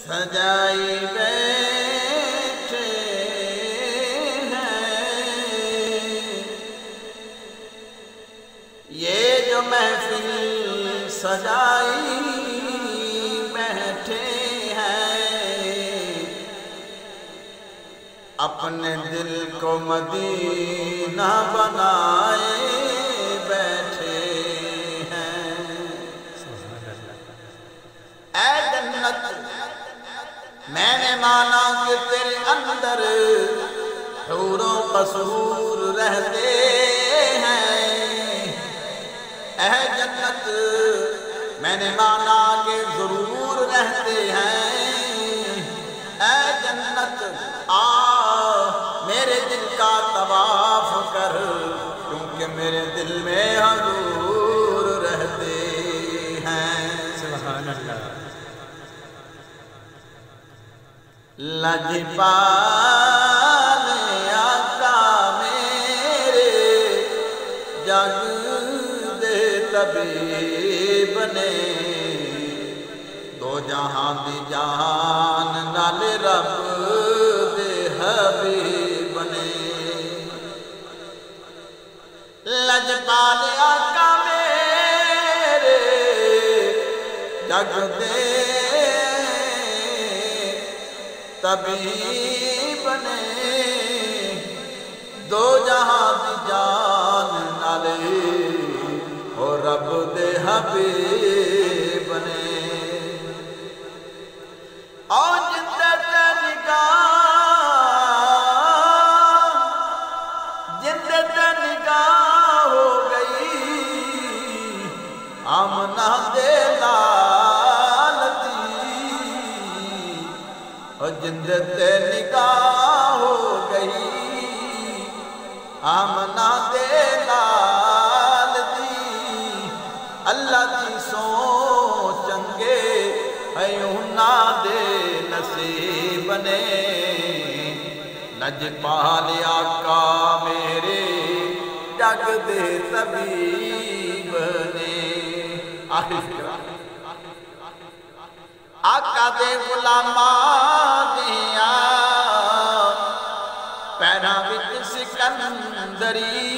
سجائی بیٹھے ہیں یہ جو محفل سجائی بیٹھے ہیں اپنے دل کو مدینہ بنائے بیٹھے ہیں۔ اے جنت میں نے مانا کہ تیرے اندر حور و قصور رہتے ہیں، اے جنت میں نے مانا کہ ضرور رہتے ہیں، اے جنت آ میرے دل کا طواف کر کیونکہ میرے دل میں حضور رہتے ہیں۔ سبحان اللہ۔ لجپال آقا میرے جگ دے طبیب نے دو جہاں دی جان نال رب دے حبیب نے۔ لجپال آقا میرے جگ دے طبیب نے دو جہاں دی جان نالے اور رب دے حبیب نے۔ اور جدت نگاہ ہو گئی آمنہ دے لال دی، اور جدت نگاہ ہو گئی آمنہ دے لال دی، اللہ دی سو چنگے ایونا دے نصیب نے۔ لجپال آقا میرے جگ دے طبیب نے۔ آقا دے غلاماں دیاں پیراں وچ سکندری،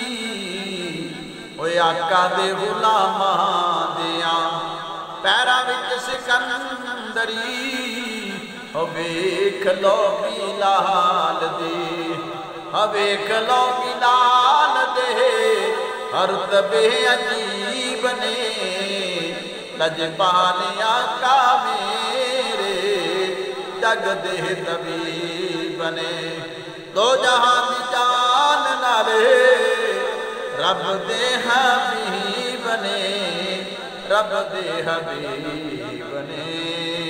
اوے آقا دے غلاماں دیاں پیراں وچ سکندری، او ویکھ لو بلال دی، او ویکھ لو بلال دے مرتبے عجیب نے۔ لجپال آقا میرے جگ دے طبیب نے دو جہاں دی جان نالے رب دے حبیب نے، رب دے حبیب نے۔